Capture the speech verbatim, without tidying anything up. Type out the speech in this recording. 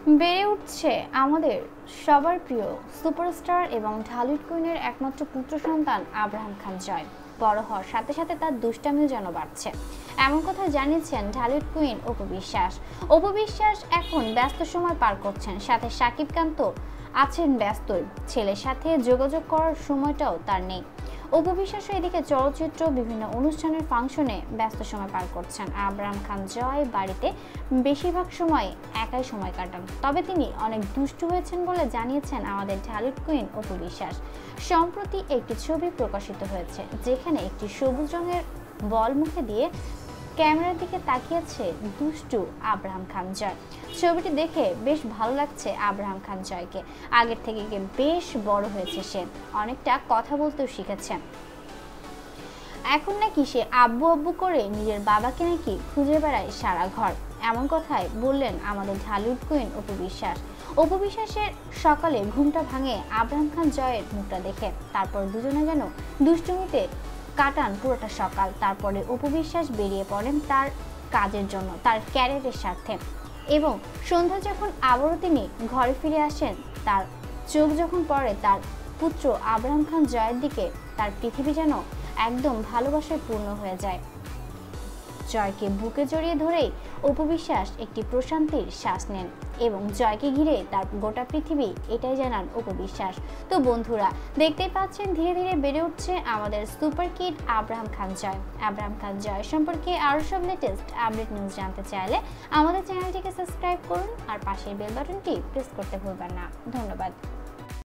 বেড়ে উঠছে আমাদের সবার প্রিয় সুপারস্টার এবং ঢালিউড কুইনের একমাত্র পুত্র সন্তান আব্রাহাম খান জয়। বড় হওয়ার সাথে সাথে তার দুষ্টামিও যেন বাড়ছে, এমন কথা জানিয়েছেন ঢালিউড কুইন অপু বিশ্বাস। অপু বিশ্বাস এখন ব্যস্ত সময় পার করছেন, সাথে শাকিব খান তো আছেন ব্যস্তই, ছেলের সাথে যোগাযোগ করার সময়টাও তার নেই। অপু বিশ্বাসও এদিকে চলচ্চিত্র বিভিন্ন অনুষ্ঠানের ফাংশনে ব্যস্ত সময় পার করছেন। আব্রাহাম খান জয় বাড়িতে বেশিরভাগ সময় একাই সময় কাটান, তবে তিনি অনেক দুষ্টু হয়েছেন বলে জানিয়েছেন আমাদের ঢালিউড কুইন অপু বিশ্বাস। সম্প্রতি একটি ছবি প্রকাশিত হয়েছে যেখানে একটি সবুজ রঙের বল মুখে দিয়ে ক্যামেরার দিকে তাকিয়েছে দুষ্টু আব্রাহাম খান জয়। ছবিটি দেখে বেশ ভালো লাগছে আব্রাহাম খান জয়কে। আগের থেকে বেশ বড় হয়েছে, সে অনেকটা কথা বলতেও শিখেছে। এখন নাকি সে আব্বু আব্বু করে নিজের বাবাকে নাকি খুঁজে বেড়ায় সারা ঘর, এমন কথাই বললেন আমাদের ঢালিউড কুইন অপু বিশ্বাস। অপু বিশ্বাসের সকালে ঘুমটা ভাঙে আব্রাহাম খান জয়ের মুখটা দেখে, তারপর দুজনে যেন দুষ্টুমিতে কাটান পুরোটা সকাল। তারপরে অপু বিশ্বাস বেরিয়ে পড়েন তার কাজের জন্য, তার ক্যারিয়ারের স্বার্থে, এবং সন্ধ্যা যখন আবারও তিনি ঘরে ফিরে আসেন, তার চোখ যখন পড়ে তার পুত্র আব্রাহাম খান জয়ের দিকে, তার পৃথিবী যেন একদম ভালোবাসায় পূর্ণ হয়ে যায়। জয়কে বুকে জড়িয়ে ধরেই অপু বিশ্বাস একটি প্রশান্তির শ্বাস নেন এবং জয়কে ঘিরে তার গোটা পৃথিবী, এটাই জানান অপু বিশ্বাস। তো বন্ধুরা, দেখতেই পাচ্ছেন ধীরে ধীরে বেড়ে উঠছে আমাদের super kid Abraham Khan Joy. Abraham Khan Joy সম্পর্কে আরও সব লেটেস্ট আপডেট নিউজ জানতে চাইলে আমাদের চ্যানেলটিকে সাবস্ক্রাইব করুন আর পাশের বেল বাটনটি প্রেস করতে ভুলবেন না। ধন্যবাদ।